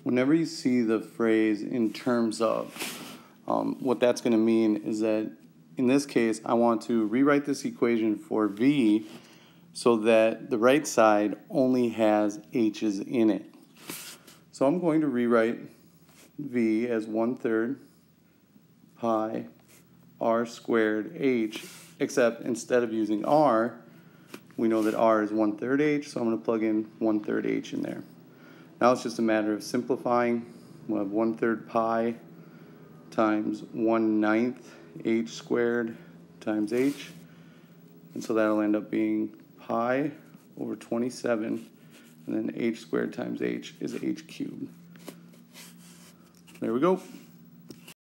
whenever you see the phrase in terms of, what that's going to mean is that in this case, I want to rewrite this equation for v so that the right side only has h's in it. So I'm going to rewrite v as 1/3 pi r squared h, except instead of using r, we know that r is 1/3 h, so I'm going to plug in 1/3 h in there. Now it's just a matter of simplifying. We'll have 1/3 pi times 1/9 h squared times h, and so that'll end up being pi over 27, and then h squared times h is h cubed. There we go.